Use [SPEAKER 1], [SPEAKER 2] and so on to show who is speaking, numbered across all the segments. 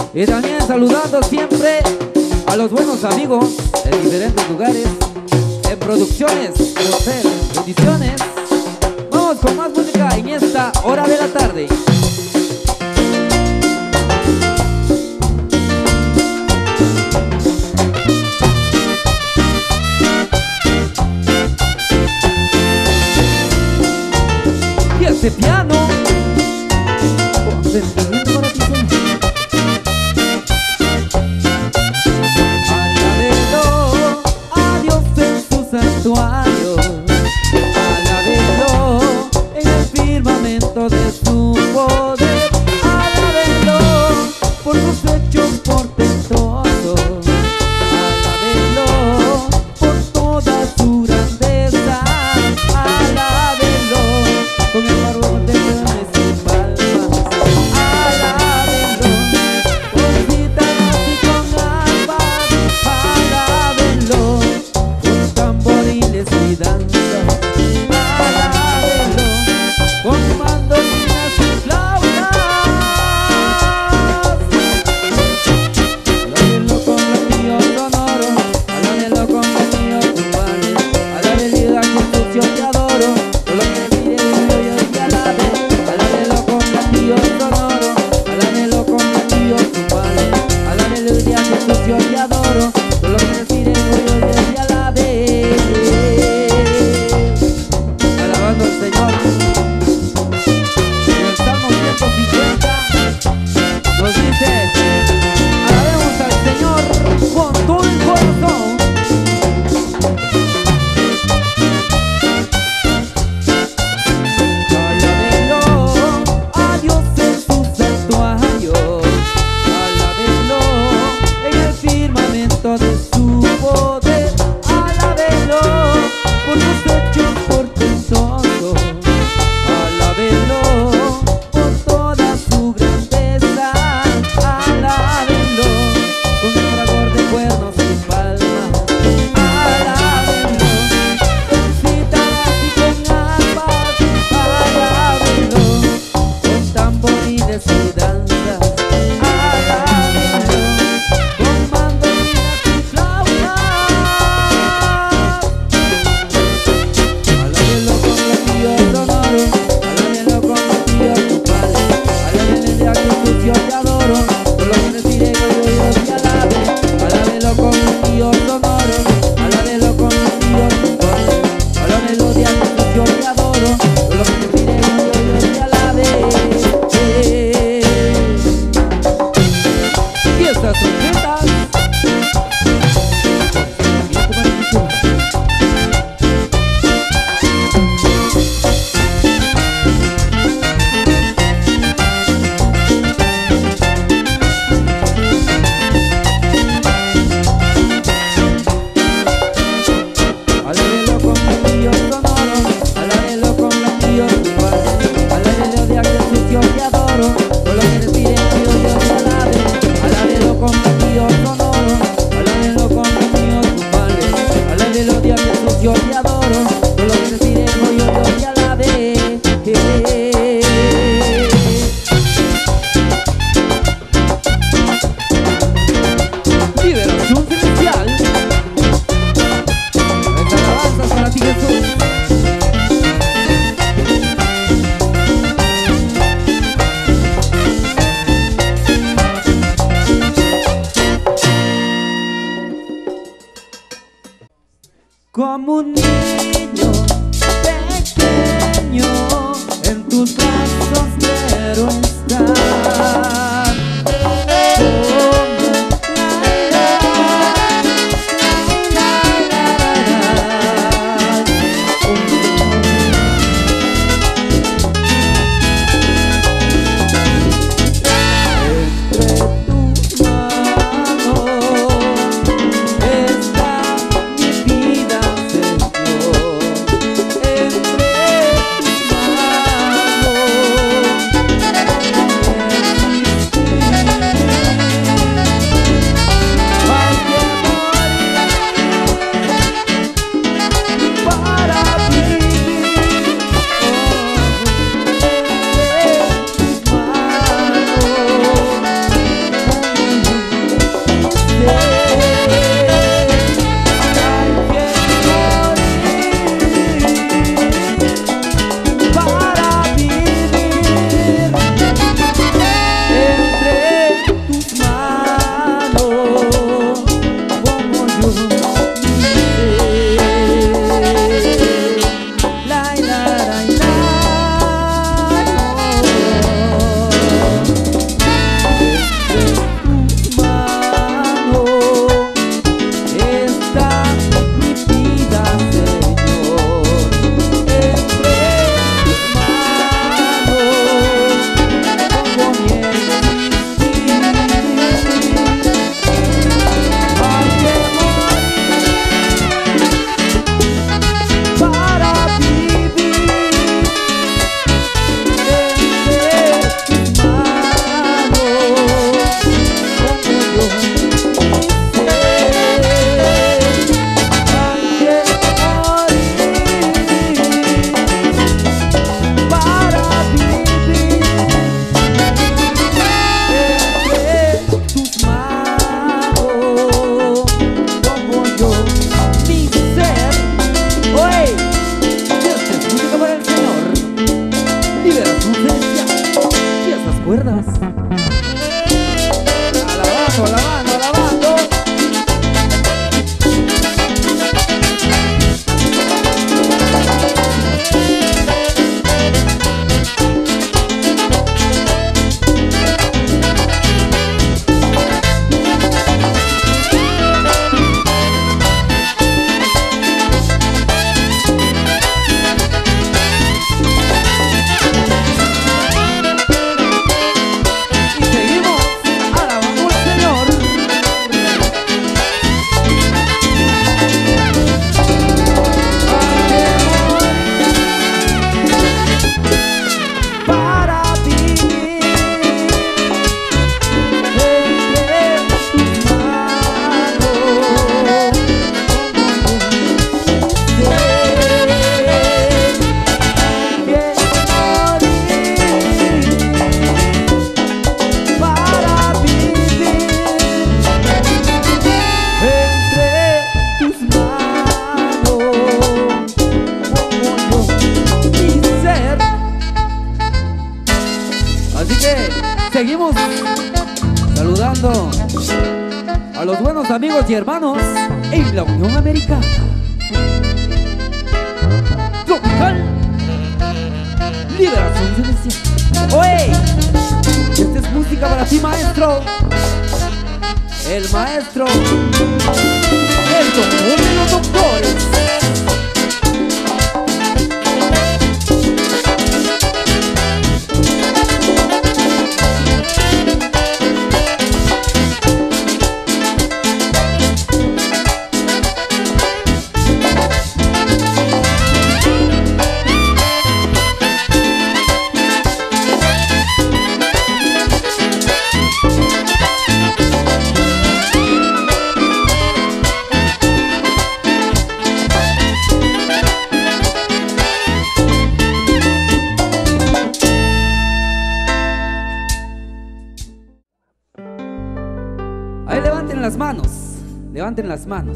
[SPEAKER 1] Y también saludando siempre a los buenos amigos en diferentes lugares, en producciones, hacer bendiciones. Vamos con más música en esta hora de la tarde. Y este piano con sentimiento para ti, Señor. Alábelo a Dios en su santuario, alábelo en el firmamento de su poder, alábelo por sus hechos portentosos, alábelo por toda su grandeza, alábelo con el barbón de leones y palmas, alábelo con guitarras y con arpas, alábelo con tamboriles y danzas, alábelo con mandolinas y flautas, alábelo con platillos sonoros, alábelo con platillos tumbales, alábelo a Jesús yo te adoro, todo lo que pide yo te alabe, alábelo con platillos sonoros, alábelo con platillos tumbales, alábelo a Jesús yo te adoro, todo lo que pide yo te alabe. Alabando al Señor. En el Salmo 150 nos dice: alabemos al Señor con todo el corazón. Alábelo a Dios en su santuario, alábelo en el firmamento de su poder, alábelo por sus hechos portentosos, seguimos saludando a los buenos amigos y hermanos en la Unión Americana. Tropical Liberación Celestial. ¡Oye! Esta es música para ti, maestro. El maestro, el doctor de los doctores. Ahí levanten las manos, levanten las manos.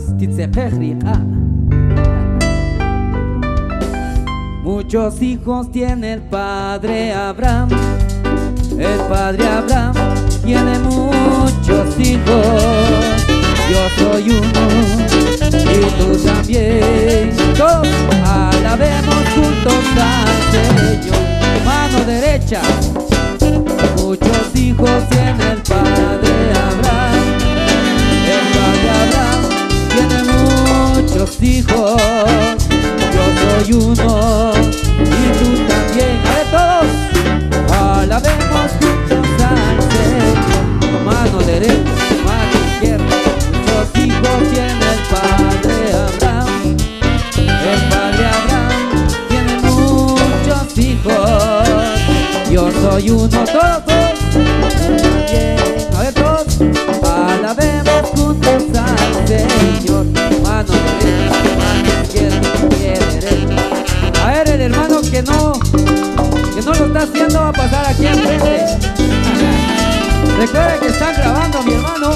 [SPEAKER 1] Muchos hijos tiene el padre Abraham. El padre Abraham tiene muchos hijos. Yo soy uno y tú también. Todos alabemos juntos al Señor. Mano derecha. Muchos hijos tiene el padre Abraham. El padre Abraham tiene muchos hijos. Yo soy uno y tú también. A ver todos, alabemos juntos al Señor. Mano derecha, mano izquierda. Muchos hijos tiene el padre Abraham. El padre Abraham tiene muchos hijos. Yo soy uno, todos también. A ver todos, alabemos juntos al Señor. Mano derecha, mano izquierda, pie derecho. A ver, el hermano que no lo está haciendo va a pasar aquí enfrente. Recuerden que están grabando, mi hermano.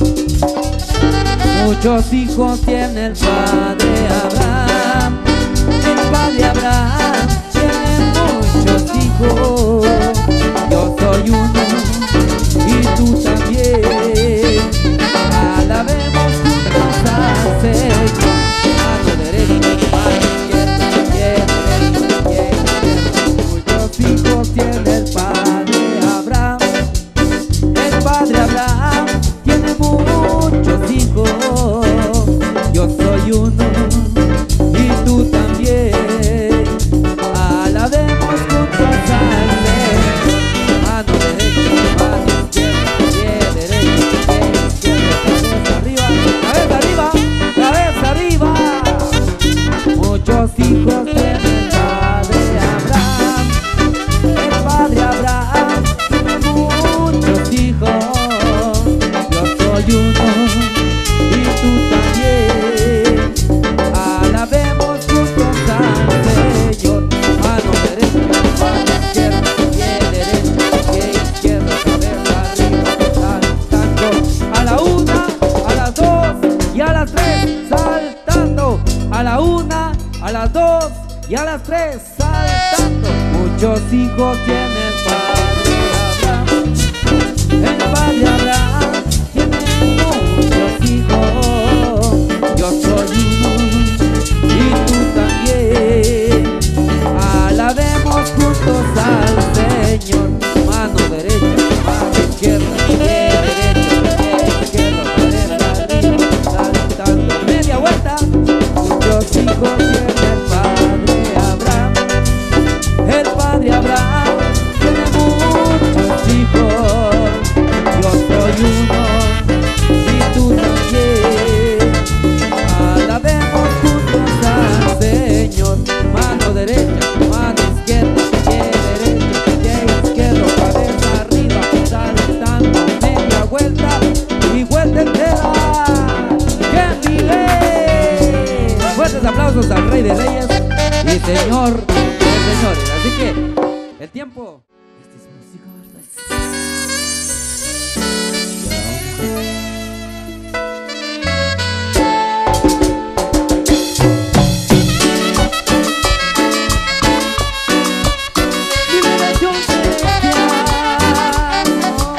[SPEAKER 1] Muchos hijos tiene el padre Abraham. El padre Abraham tiene muchos hijos. Yo soy uno y tú también. Alabemos juntos al Señor. Mano derecha, mano izquierda, pie derecho, pie izquierdo. Muchos hijos tiene el padre Abraham. El padre Abraham tiene muchos hijos. Yo soy uno y tú también. Alabemos juntos al Señor. Mano derecha, mano izquierda, pie derecho, pie izquierdo, cabeza arriba, cabeza arriba. Muchos hijos tiene el padre Abraham. El padre Abraham tiene muchos hijos. Yo soy uno y tú también. Alabemos juntos al Señor. Mano derecha, mano izquierda, pie derecho, pie izquierdo, cabeza arriba, saltando. A la una, a las dos y a las tres, saltando. A la una, a las dos y a las tres, saltando. Muchos hijos tiene el padre Abraham. El padre Abraham tiene muchos hijos. Yo soy uno y tú también. Alabemos juntos al Señor. Mano derecha, mano izquierda, pie derecho, pie izquierdo, cabeza arriba, saltando. Media vuelta. Muchos hijos tiene el padre Abraham. El padre Abraham tiene muchos hijos. Yo soy uno y tú también. Alabemos juntos al Señor. Mano derecha, mano izquierda, pie derecho, pie izquierdo, cabeza arriba, saltando. Media vuelta y vuelta entera. ¡Que vive! Fuertes aplausos al Rey de Reyes y Señor de Señores. Así que el tiempo. Esta es música, Liberación celestial.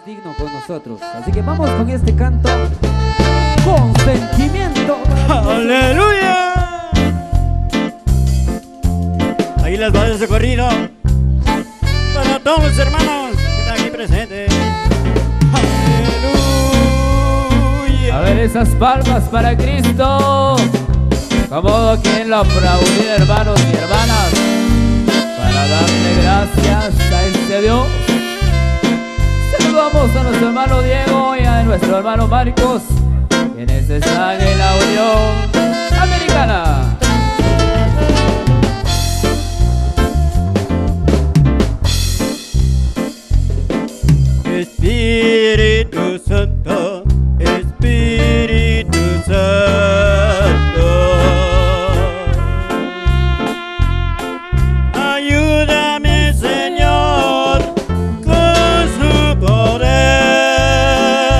[SPEAKER 1] digno con nosotros. Así que vamos con este canto con sentimiento.
[SPEAKER 2] ¡Aleluya! Ahí las bases de corrido para todos los hermanos que están aquí presentes. ¡Aleluya!
[SPEAKER 3] A ver esas palmas para Cristo. Como quien lo aplaudir, hermanos y hermanas, para darle gracias a este Dios. Saludamos a nuestro hermano Diego y a nuestro hermano Marcos, quienes están en la Unión Americana.
[SPEAKER 2] Espíritu Santo, Espíritu Santo, ayúdame, Señor, con su poder.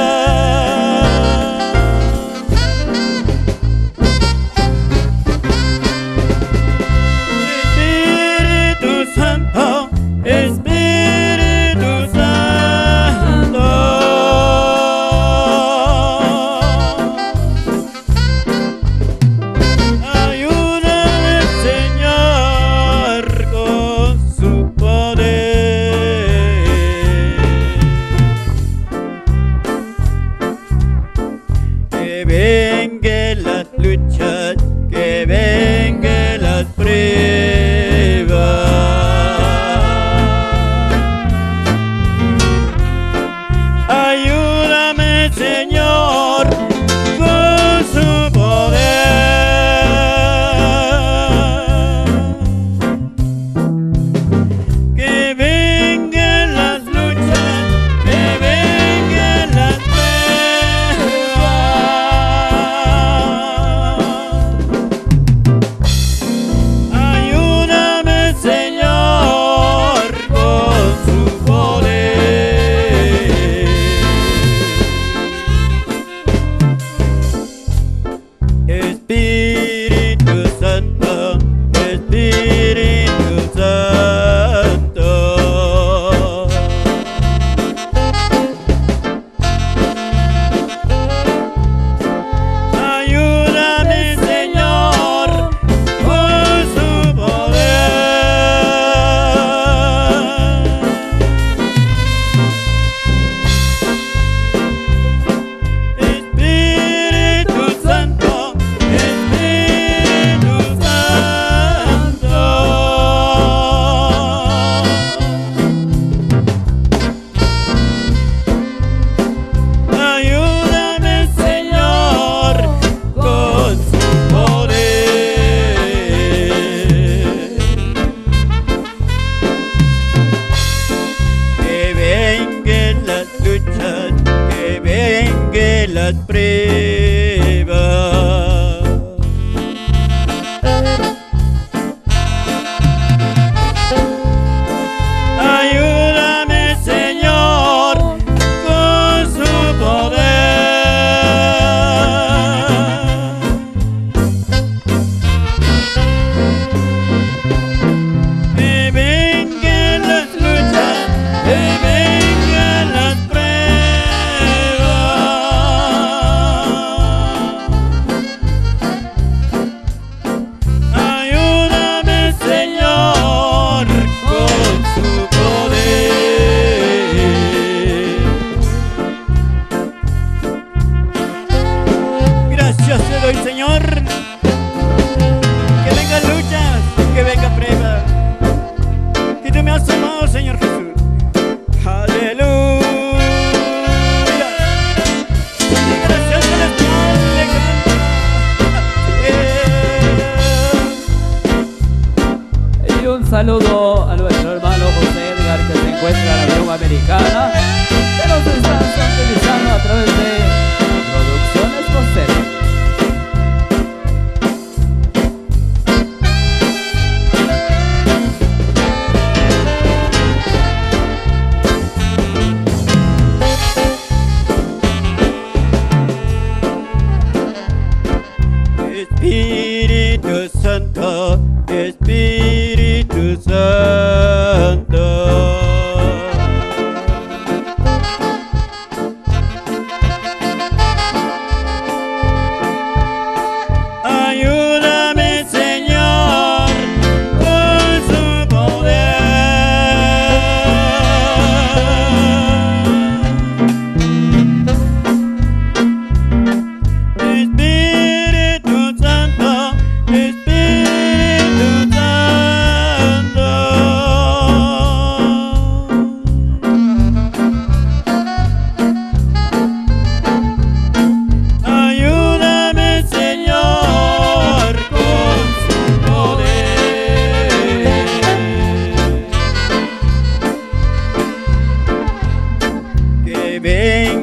[SPEAKER 2] Espíritu Santo, Espíritu Santo, ayúdame, Señor, con su poder. Que vengan las luchas, que vengan las pruebas. Ayúdame, Señor, con su poder. Que vengan las luchas, que vengan las pruebas. Ayúdame, Señor, con su poder. Espíritu Santo, Espíritu Santo, ayúdame, Señor, con su poder. Espíritu Santo, Espíritu Santo, ayúdame, Señor, con su poder. Que vengan las luchas, que vengan las pruebas. Ayúdame, Señor, con su poder. Que vengan las luchas, que vengan las pruebas.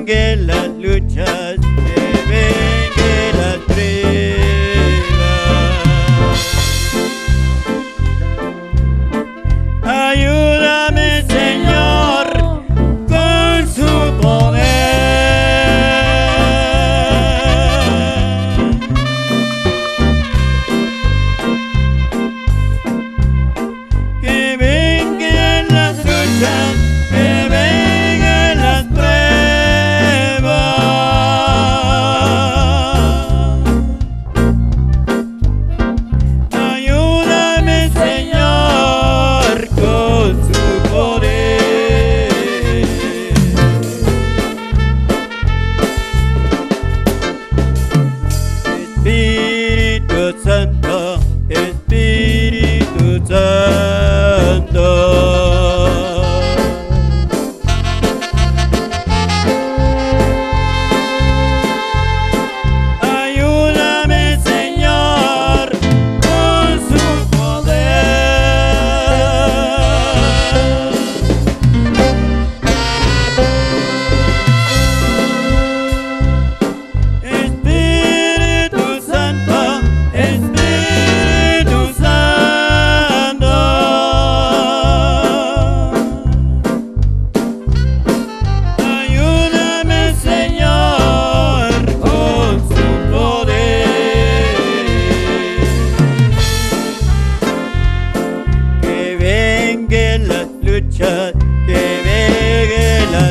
[SPEAKER 2] vengan las luchas, que vengan las pruebas. Ayúdame, Señor, con su poder. Que vengan las luchas, que vengan las pruebas. Ayúdame, Señor, con su poder. Espíritu Santo, Espíritu Santo. Ayúdame, Señor, con su poder. Espíritu Santo, Espíritu Santo. Ayúdame, Señor, con su poder. Que vengan las luchas, que vengan las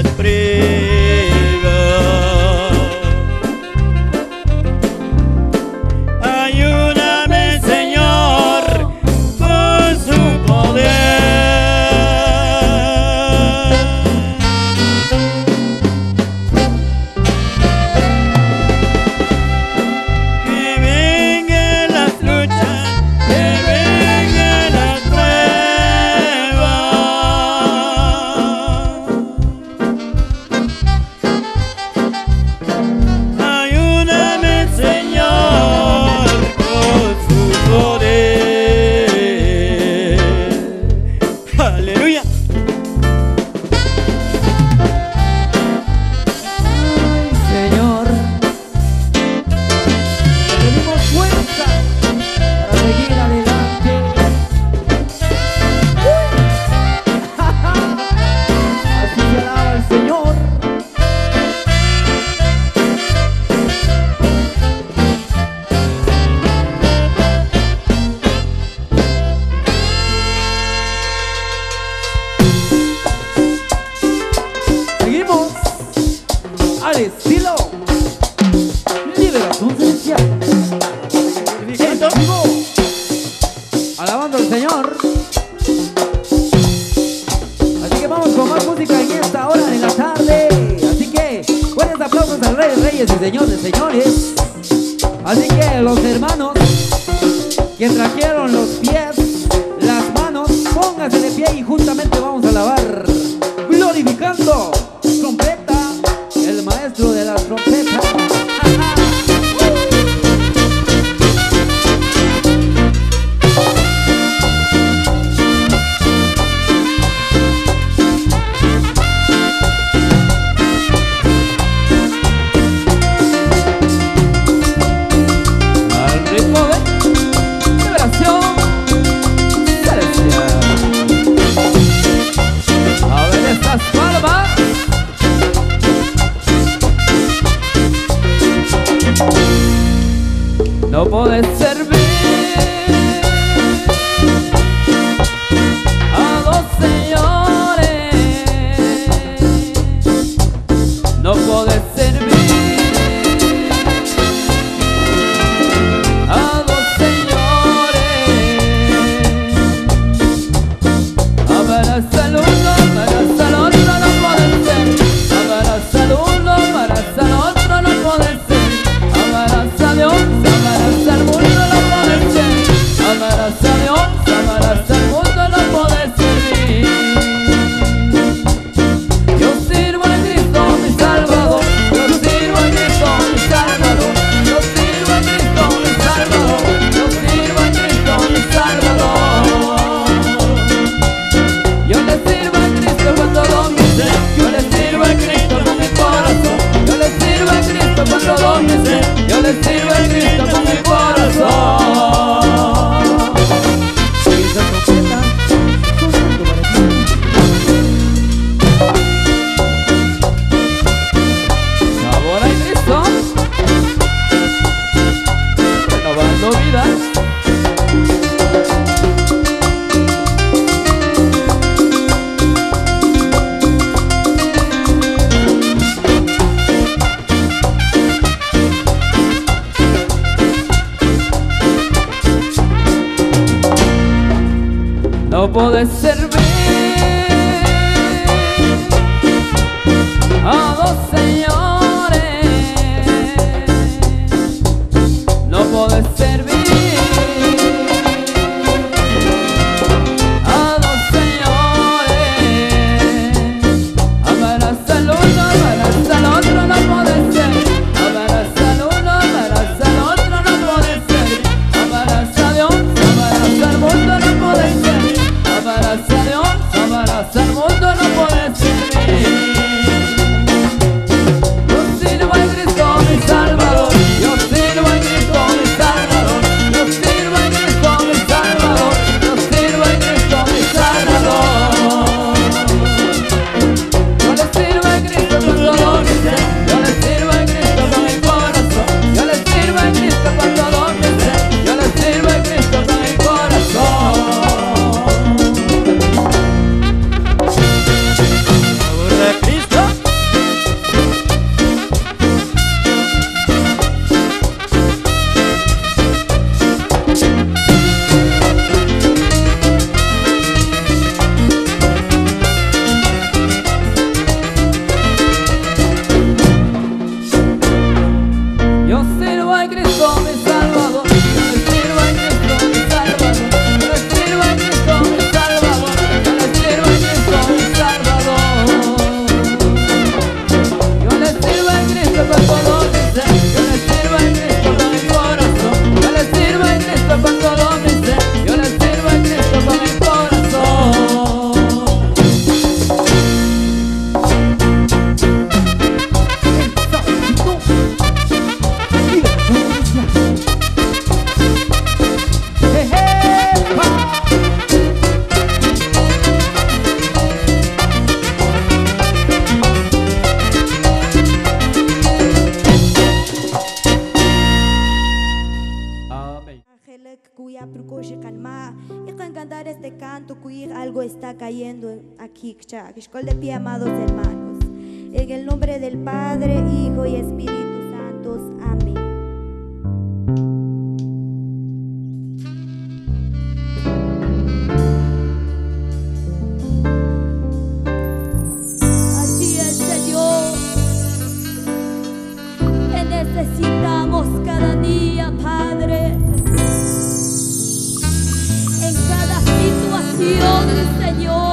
[SPEAKER 2] pruebas. Ayúdame, Señor, con su poder. Que vengan las luchas, que vengan las pruebas. Ayúdame, Señor, con su poder. Aleluya.
[SPEAKER 1] Señor, pedimos fuerza para seguir adelante. Así se alaba el Señor. Seguimos al estilo Liberación Celestial. En vivo, alabando al Señor. Así que vamos con más música en esta hora de la tarde. Así que buenos aplausos al Rey de Reyes y Señor de Señores. Así que los hermanos que trajeron los pies, las manos, pónganse de pie y juntamente vamos a alabar, glorificando trompeta, el maestro de las trompetas.
[SPEAKER 3] Al ritmo de liberación celestial. A ver estas palmas. No puedes servir a dos señores. No puedes servir a dos señores. Abraza al uno, abraza al otro, no puede ser. Abraza al uno, abraza al otro, no puede ser. Abraza a Dios, abraza al mundo, no puede ser. Abraza a Dios, abraza al mundo, no puede servir. Yo sirvo a Cristo, mi Salvador. Yo sirvo podés servir a dos señores, no podés servir a dos señores. Amarás al uno, amarás al otro, no podés ser. Amarás al uno, amarás al otro, no podés ser. Amarás a Dios, amarás al mundo, no podés ser. Amarás a Dios, amarás al mundo, no podés servir. Yo sirvo a Cristo mi Salvador, yo sirvo a Cristo mi Salvador, yo sirvo a Cristo mi Salvador, yo sirvo a Cristo mi Salvador. Yo le sirvo a Cristo con todo mi ser, yo le sirvo a Cristo con mi corazón, yo le sirvo a Cristo con todo mi ser, yo le sirvo a Cristo con mi corazón.
[SPEAKER 2] Sabor de Cristo.
[SPEAKER 3] Yo sirvo a Cristo mi Salvador, yo le sirvo a Cristo mi Salvador, yo le sirvo a Cristo mi Salvador, yo le sirvo a Cristo mi Salvador. Yo le sirvo a Cristo con todo mi ser, yo le sirvo a Cristo con mi corazón, yo le sirvo a Cristo con todo mi ser, yo le sirvo a Cristo con mi corazón. Amén.
[SPEAKER 4] Ángel cuya procura calmar y con cantar este canto cuya algo está cayendo aquí, escuela de pie, amados hermanos, en el nombre del Padre, Hijo y Espíritu Santos, amén. Así es, Señor, te necesitamos cada día, Padre. En cada situación, Señor,